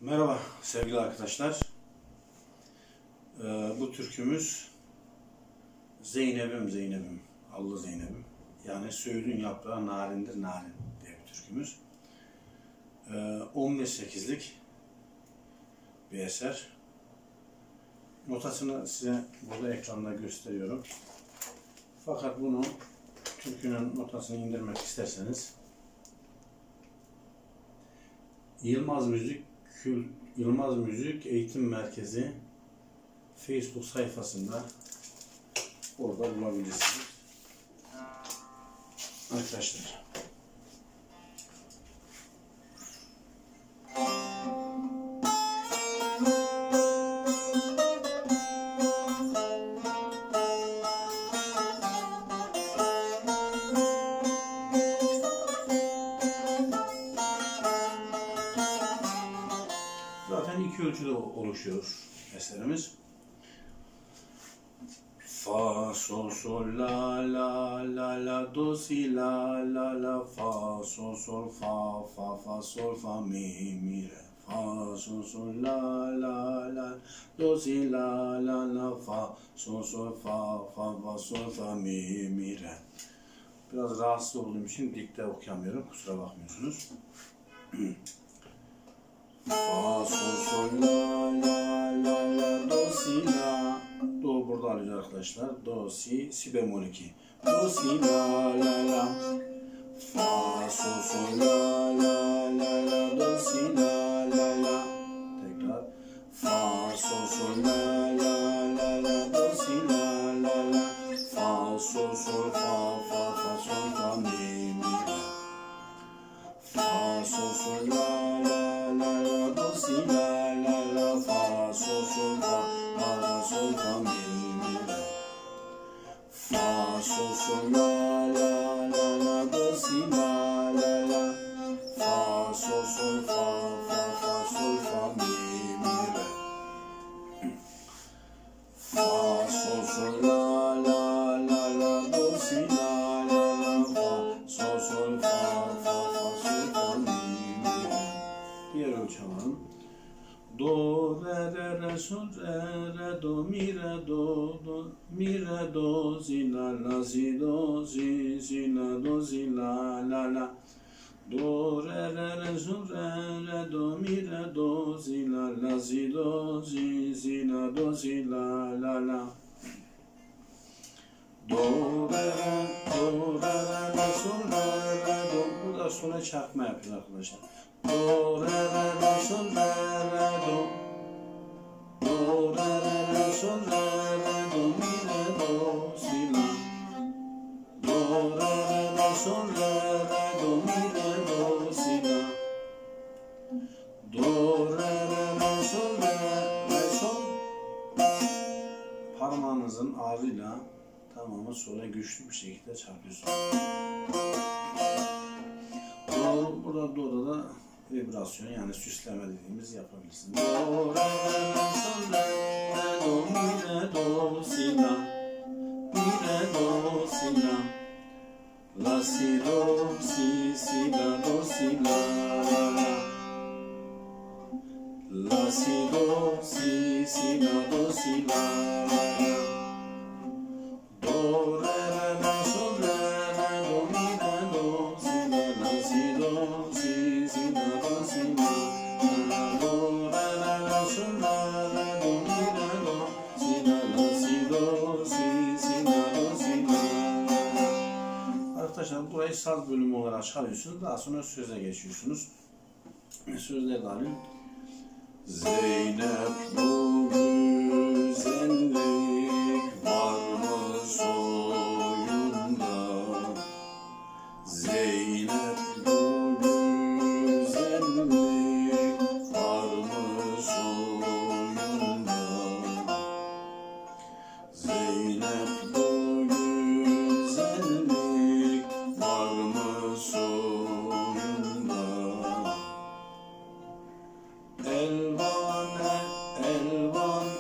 Merhaba sevgili arkadaşlar. Bu türkümüz Zeynep'im, Allı Zeynep'im. Yani söğüdün yaprağı narindir narin diye bir türkümüz. 15-8'lik bir eser. Notasını size burada ekranda gösteriyorum. Fakat bunu türkünün notasını indirmek isterseniz Yılmaz Müzik Eğitim Merkezi Facebook sayfasında orada bulabilirsiniz arkadaşlar. Zaten iki ölçüde oluşuyor eserimiz. Fa, sol, sol, la, la, la, la, do, si, la, la, la, fa, sol, sol, fa, fa, fa, sol, fa, mi, re. Fa, sol, sol, la, la, la, do, si, la, la, la, fa, sol, sol, fa, fa, fa, sol, fa, mi, re. Biraz rahatsız olduğum için dikte okuyamıyorum. Kusura bakmıyorsunuz. Fa, sol, sol, la, la, la, la, do, si, la. Do burada alacağız arkadaşlar. Do, si bemol 2. Do, si, la, la, la. Fa, sol, sol, la, la, la, la, do, si, la, la, la. Tekrar. Fa, sol, sol, la, la, la, la, do, si, la, la, la. Fa, sol, sol, fa, fa, fa, sol, fa, mi, re. Fa, sol, sol, la, la, la, la, do, si, la, la, la. Fa, sol, sol, fa, fa, sol, fa, mi, re. Fa, sol, sol, la, la, la, la, do, si, la, la, la. Fa, sol, sol, fa, fa, sol, fa, mi, re. Fa, sol, sol, la, la, la, la, do, si, la, la, la. Fa, sol, sol, fa, sol, fa, mi, re. Diğer ölçü alalım. Do, re, sol, re, do, mi, re, do, si, la, si, do, si, la, do, si, la, la. Do, re, sol, re, do, mi, re, do, si, la, si, do, si, la, do, si, la, la. Do, re, sol, re, do. Burada sona çarpma yapıyoruz arkadaşlar. Do, re, sol, re, do. Do, re, sol, re, do, mi, re, do, si, la. Do, re, sol, re, do, mi, re, do, si, la. Do, re, sol, re, sol. Parmağınızın ağzıyla tamamı sola güçlü bir şekilde çarpıyorsunuz. Do, burada do'da da vibrasyon yani süsleme dediğimiz yapabilirsiniz. Do, re, sol, re, do, mi, re, do, si, la. Mi, re, do, si, la. La, si, do, si, la, do, si, la, la. La, si, do, si, la, do, si, la, la. Do, re, sol, re, do, mi, re, do, si, la, si, do, si, la, do, si, la. Do, re, sol, re, do, mi, re, do, si, la, si, do, si, la, do, si, la. Arkadaşlar burayı saz bölümü olarak çalıyorsunuz. Daha sonra söze geçiyorsunuz. Sözleri de alayım. Zeynep bu güzellik var mı soyunda? Zeynep bu güzellik var mı soyunda? Zeynep bu güzellik var mı soyunda? Elvan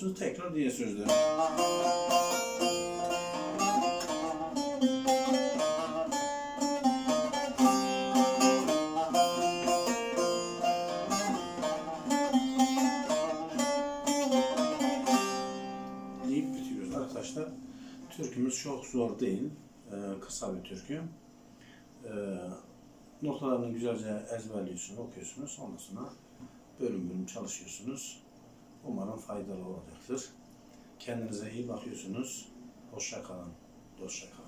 dinliyorsunuz. Tekrar diğer sözleri. Deyip bitiriyoruz arkadaşlar. Türkümüz çok zor değil. Kısa bir türkü. Notalarını güzelce ezberliyorsunuz, okuyorsunuz. Ondan sonra bölüm bölüm çalışıyorsunuz. Umarım faydalı olacaktır. Kendinize iyi bakıyorsunuz. Hoşça kalın. Hoşça kalın.